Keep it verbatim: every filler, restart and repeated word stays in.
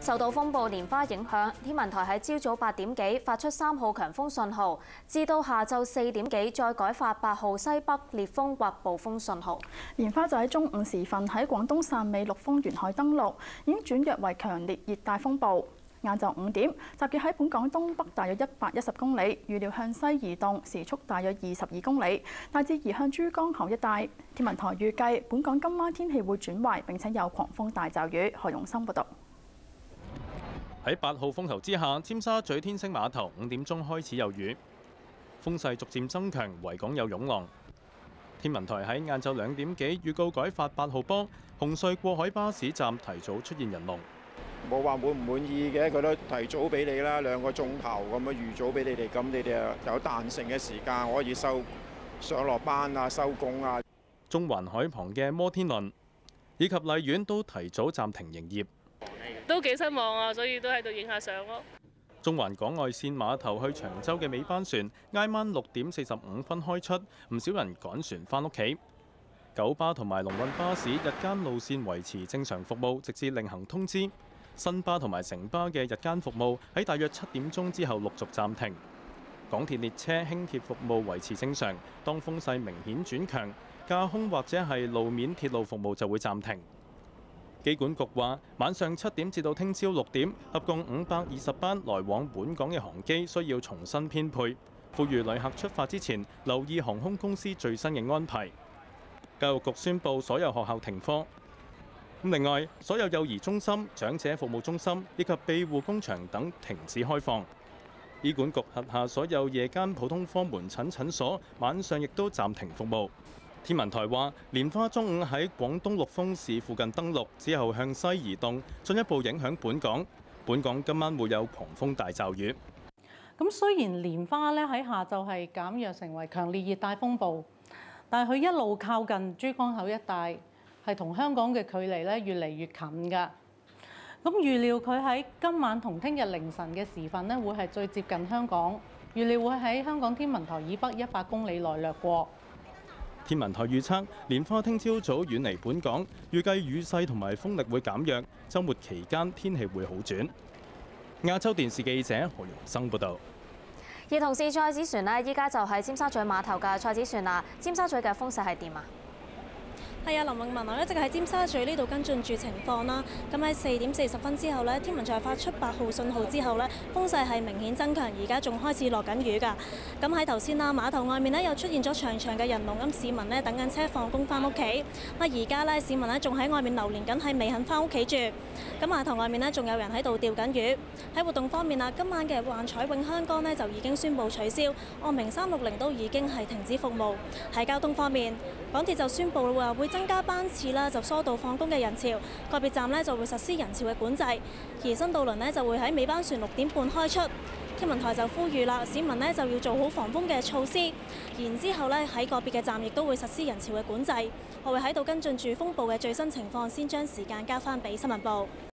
受到風暴蓮花影響，天文台喺朝早八點幾發出三號強風信號，至到下晝四點幾再改發八號西北烈風或暴風信號。 蓮花就喺中午時分喺廣東汕尾陸豐沿海登陸，已經轉弱為強烈熱帶風暴。晏晝五點，集結喺本港東北大約一百一十公里，預料向西移動，時速大約二十二公里，大致移向珠江口一帶。天文台預計本港今晚天氣會轉壞，並且有狂風大驟雨。何容生報導。 喺八號風球之下，尖沙咀天星碼頭五點鐘開始有雨，風勢逐漸增強，維港有湧浪。天文台喺晏晝兩點幾預告改發八號波，紅隧過海巴士站提早出現人龍。 冇話滿唔滿意嘅，佢都提早俾你啦，兩個鐘頭咁樣預早俾你哋，咁你哋啊有彈性嘅時間可以收上落班啊、收工啊。 中環海旁嘅摩天輪以及荔園都提早暫停營業。 都幾失望啊，所以都喺度影下相咯。 中環港外線碼頭去長洲嘅尾班船挨晚六點四十五分開出，唔少人趕船返屋企。九巴同埋龍運巴士日間路線維持正常服務，直至另行通知。新巴同埋城巴嘅日間服務喺大約七點鐘之後陸續暫停。港鐵列車輕鐵服務維持正常，當風勢明顯轉強，架空或者係路面鐵路服務就會暫停。機管局話，晚上七點至到聽朝六點，合共五百二十班來往本港嘅航機需要重新編配，呼籲旅客出發之前留意航空公司最新嘅安排。教育局宣布所有學校停課。另外，所有幼兒中心、長者服務中心以及庇護工場等停止開放。醫管局轄下所有夜間普通科門診診所晚上亦都暫停服務。天文台話，蓮花中午喺廣東陸豐市附近登陸之後向西移動，進一步影響本港。本港今晚會有狂風大驟雨。 咁雖然蓮花咧喺下晝係減弱成為強烈熱帶風暴，但係佢一路靠近珠江口一帶。係同香港嘅距離咧越嚟越近㗎，咁預料佢喺今晚同聽日凌晨嘅時分咧，會係最接近香港，預料會喺香港天文台以北一百公里內掠過。 天文台預測，蓮花聽朝早遠離本港，預計雨勢同埋風力會減弱，週末期間天氣會好轉。亞洲電視記者何容生報導。 而同時賽子船呢，依家就係尖沙咀碼頭嘅賽子船啦。尖沙咀嘅風勢係點啊？ 係啊，林永文啊，一直喺尖沙咀呢度跟進住情況啦。咁喺四點四十分之後呢，天文台發出八號信號之後呢，風勢係明顯增強，而家仲開始落緊雨㗎。咁喺頭先啦，碼頭外面呢又出現咗長長嘅人龍，咁市民呢等緊車放工翻屋企。咁而家呢，市民呢仲喺外面流連緊，係未肯翻屋企住。咁碼頭外面呢仲有人喺度釣緊魚。喺活動方面啊，今晚嘅幻彩詠香江呢就已經宣布取消，岸明三六零都已經係停止服務。喺交通方面，港鐵就宣布話會增加班次啦，就疏導放工嘅人潮，個別站呢就會實施人潮嘅管制，而新渡輪呢就會喺尾班船六點半開出。天文台就呼籲啦，市民呢就要做好防風嘅措施，然之後呢喺個別嘅站亦都會實施人潮嘅管制。我會喺度跟進住風暴嘅最新情況，先將時間交翻俾新聞部。